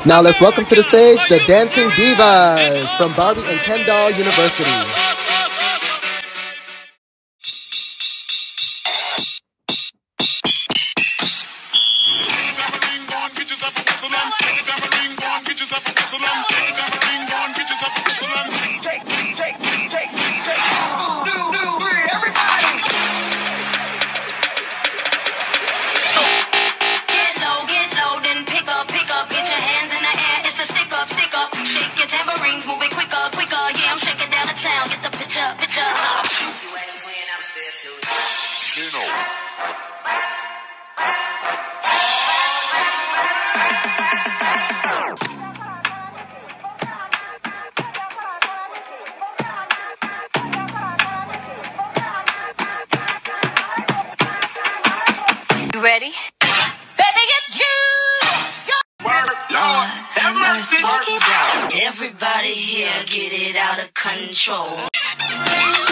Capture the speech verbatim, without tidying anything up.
Now let's welcome to the stage the Dancing Divas from Barbie and Ken Doll University. Move it quicker, quicker, yeah, I'm shaking down the town. Get the picture, picture. You ready? Baby, it's you! Lord, have mercy. Everybody here, get it out of control.